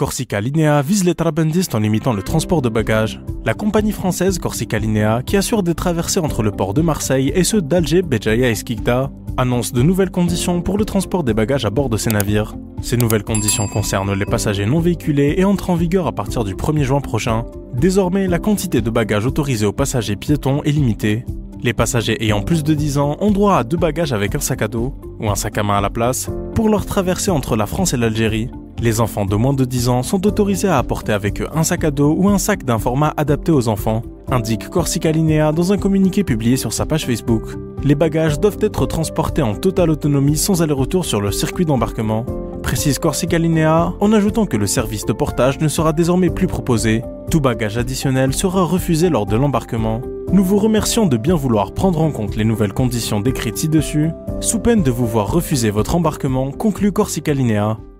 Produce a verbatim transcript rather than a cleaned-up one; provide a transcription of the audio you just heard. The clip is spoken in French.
Corsica Linea vise les trabandistes en limitant le transport de bagages. La compagnie française Corsica Linea, qui assure des traversées entre le port de Marseille et ceux d'Alger, Béjaïa et Skikda, annonce de nouvelles conditions pour le transport des bagages à bord de ces navires. Ces nouvelles conditions concernent les passagers non véhiculés et entrent en vigueur à partir du premier juin prochain. Désormais, la quantité de bagages autorisée aux passagers piétons est limitée. Les passagers ayant plus de dix ans ont droit à deux bagages avec un sac à dos, ou un sac à main à la place, pour leur traversée entre la France et l'Algérie. Les enfants de moins de dix ans sont autorisés à apporter avec eux un sac à dos ou un sac d'un format adapté aux enfants, indique Corsica Linea dans un communiqué publié sur sa page Facebook. Les bagages doivent être transportés en totale autonomie sans aller-retour sur le circuit d'embarquement, précise Corsica Linea en ajoutant que le service de portage ne sera désormais plus proposé. Tout bagage additionnel sera refusé lors de l'embarquement. Nous vous remercions de bien vouloir prendre en compte les nouvelles conditions décrites ci-dessus, sous peine de vous voir refuser votre embarquement, conclut Corsica Linea.